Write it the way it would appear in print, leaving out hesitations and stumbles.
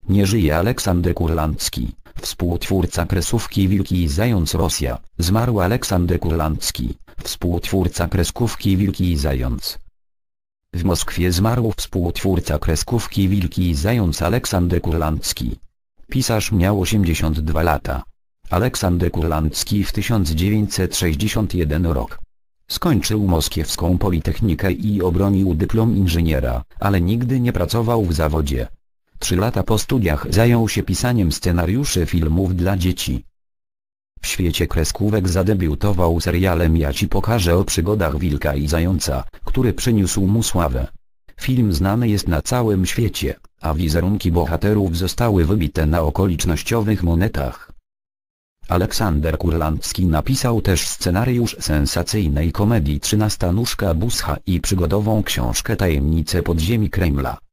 Nie żyje Aleksander Kurlandzki, współtwórca kreskówki Wilki i Zając. Rosja. Zmarł Aleksander Kurlandzki, współtwórca kreskówki Wilki i Zając. W Moskwie zmarł współtwórca kreskówki Wilki i Zając Aleksander Kurlandzki. Pisarz miał 82 lata. Aleksander Kurlandzki w 1961 rok. Skończył Moskiewską Politechnikę i obronił dyplom inżyniera, ale nigdy nie pracował w zawodzie. 3 lata po studiach zajął się pisaniem scenariuszy filmów dla dzieci. W świecie kreskówek zadebiutował serialem Ja ci pokażę o przygodach Wilka i Zająca, który przyniósł mu sławę. Film znany jest na całym świecie, a wizerunki bohaterów zostały wybite na okolicznościowych monetach. Aleksander Kurlandzki napisał też scenariusz sensacyjnej komedii 13 nóżka Buscha i przygodową książkę Tajemnice podziemi Kremla.